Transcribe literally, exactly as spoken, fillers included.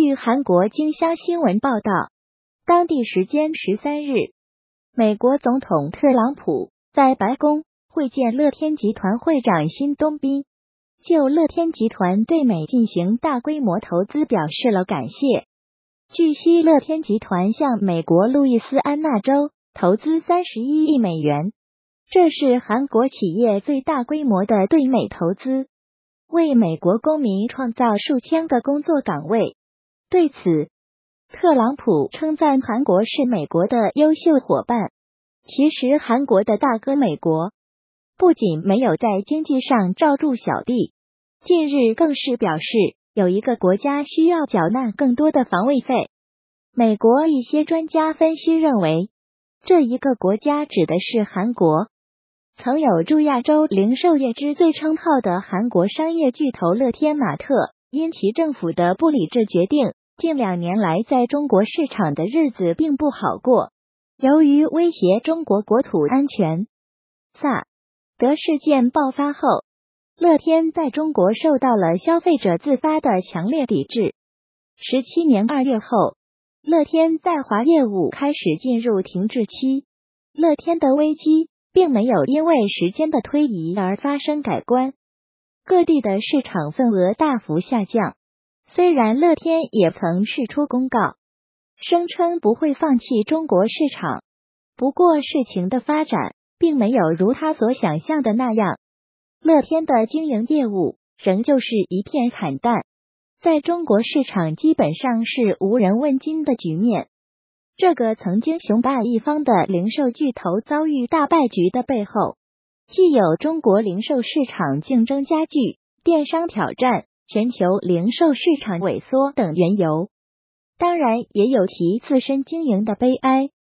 据韩国京乡新闻报道，当地时间十三日，美国总统特朗普在白宫会见乐天集团会长辛东彬，就乐天集团对美进行大规模投资表示了感谢。据悉，乐天集团向美国路易斯安那州投资三十一亿美元，这是韩国企业最大规模的对美投资，为美国公民创造数千个工作岗位。对此，特朗普称赞韩国是美国的优秀伙伴。其实，韩国的大哥美国不仅没有在经济上罩住小弟，近日更是表示有一个国家需要缴纳更多的防卫费。美国一些专家分析认为，这一个国家指的是韩国。曾有驻亚洲零售业之最称号的韩国商业巨头乐天玛特，因其政府的不理智决定，近两年来在中国市场的日子并不好过。由于威胁中国国土安全，萨德事件爆发后，乐天在中国受到了消费者自发的强烈抵制。十七年二月后，乐天在华业务开始进入停滞期。乐天的危机并没有因为时间的推移而发生改观，各地的市场份额大幅下降。虽然乐天也曾释出公告，声称不会放弃中国市场，不过事情的发展并没有如他所想象的那样，乐天的经营业务仍旧是一片惨淡，在中国市场基本上是无人问津的局面。这个曾经雄霸一方的零售巨头遭遇大败局的背后，既有中国零售市场竞争加剧、电商挑战、全球零售市场萎缩等缘由，当然也有其自身经营的悲哀。